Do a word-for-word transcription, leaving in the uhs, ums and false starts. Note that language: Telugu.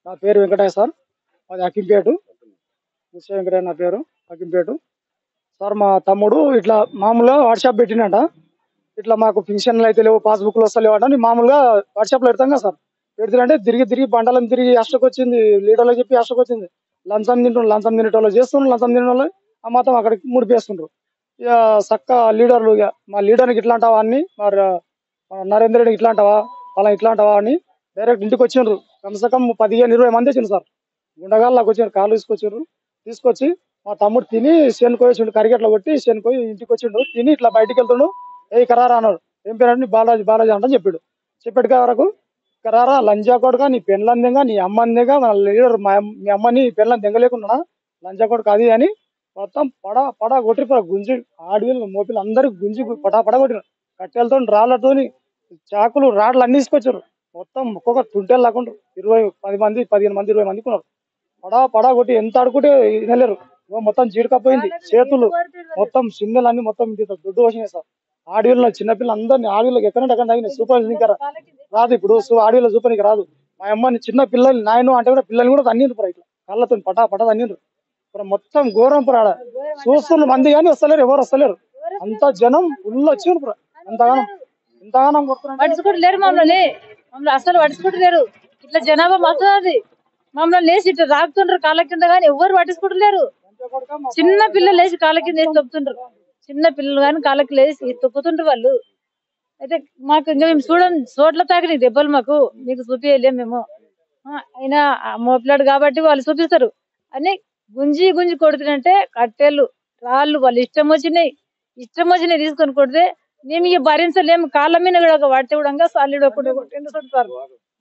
నా పేరు వెంకటయ్య సార్. అది అకింపేటు. ముత్య వెంకటయ్య నా పేరు, అకింపేటు. సార్ మా తమ్ముడు ఇట్లా మామూలుగా వాట్సాప్ పెట్టినట. ఇట్లా మాకు పింఛన్లు అయితే లేవు, పాస్బుక్లు వస్తలేవు అని మామూలుగా వాట్సాప్ లో పెడతాం కదా సార్. పెడుతుంటే తిరిగి తిరిగి బండలను తిరిగి అష్టకొచ్చింది, లీడర్లకు చెప్పి అష్టకొచ్చింది. లంచం తింటుండ్రు, లంచం తినేటోళ్ళు చేస్తుండ్రు, లంచం తినే వాళ్ళు ఆ మాత్రం అక్కడికి ముడిపేస్తుండ్రు. ఇక చక్క లీడర్లు ఇక మా లీడర్కి ఇట్లా అంటావా అని, మరి ఆ, నరేందర్ రెడ్డికి ఇట్లా అంటావా, అలా ఇట్లా అంటావా అని డైరెక్ట్ ఇంటికి వచ్చిండ్రు. కమ్సకం పదిహేను ఇరవై మంది వచ్చిండ్రు సార్. గుండగాళ్ళకి వచ్చారు, కాళ్ళు తీసుకొచ్చారు. తీసుకొచ్చి మా తమ్ముడు తిని శనిపోయి వచ్చిండు, కరిగెట్ల కొట్టి శనిపోయి ఇంటికి వచ్చిండు. తిని ఇట్లా బయటికి వెళ్తుండు. ఏ కరారా అన్నాడు. ఏం పేరండి? బాలాజీ బాలాజీ అంటని చెప్పాడు. చెప్పాడు వరకు కరారా లంజా కొడుక, నీ పెళ్ళందేగా, నీ అమ్మందేగా, మన లీడర్ మా అమ్మ- మీ అమ్మని పెళ్ళని దెంగలేకున్నా లంజా కొడుకు అది అని మొత్తం పడా పడా కొట్టి గుంజి ఆడవిలు మోపిలు అందరికి గుంజి పడా పడా కొట్టినారు. కట్టెలతో రాళ్లతోని చాకులు రాడ్లు అన్ని తీసుకొచ్చారు. మొత్తం ఒక్కొక్క తుంటెలు లాకుండా ఇరవై పది మంది పదిహేను మంది ఇరవై మందికి ఉన్నారు. పడా పడా కొట్టి ఎంత ఆడుకుంటే వినలేరు. ఓ మొత్తం జీడికపోయింది, చేతులు మొత్తం సింగల్ అన్ని మొత్తం ఇంత దొడ్డు వచ్చినాయి సార్. ఆడవిలో చిన్నపిల్ల అందరినీ ఆడవిలోకి ఎక్కడంటే అక్కడ తగిన సూపర్ ఇంకా రాదు ఇప్పుడు. సో ఆడవిలో సూపర్ ఇంకా రాదు. మా అమ్మని చిన్న పిల్లలు నాయన అంటే కూడా పిల్లల్ని కూడా తన్నిండ్రు పురా, ఇట్లా కళ్ళతో పటా పటా తన్నిండ్రు పురా. మొత్తం ఘోరం పురా. ఆడ చూస్తున్న మంది కానీ వస్తలేరు, ఎవరు వస్తలేరు. అంత జనం ఫుల్ వచ్చిండ్రు పురా. అంతగానం ఇంతగానం కొడుతున్నారు. పట్టించుకుంటలేరు మమ్మల్ని, మమ్మల్ని అసలు పట్టించుకుంటలేరు. ఇట్లా జనాభా మస్తున్నది, మమ్మల్ని లేచి ఇట్లా రాకుతుండ్రు కాళ్ళ కింద, కానీ ఎవరు పట్టించుకుంటలేరు. చిన్న పిల్లలు లేచి కాళ్ళ కింద వేసి తొక్కుతుండ్రు. చిన్న పిల్లలు కానీ కాళ్ళకి లేచి తొక్కుతుండ్రు వాళ్ళు. అయితే మాకు ఇంకా మేము చూడం, చోట్ల తాకినాయి దెబ్బలు, మాకు మీకు చూపించలేము మేము. ఆ, అయినా ఆ మోపిలాడు కాబట్టి వాళ్ళు చూపిస్తారు అని గుంజి గుంజి కొడుతుంటే కట్టెలు రాళ్ళు వాళ్ళు ఇష్టం వచ్చినాయి ఇష్టం వచ్చినాయి తీసుకొని కొడితే మేము ఇక భరించలేము. కాళ్ళ మీద కూడా పట్టి కూడా సాలీడు ఒకటి కొట్టిండు చూడతారు.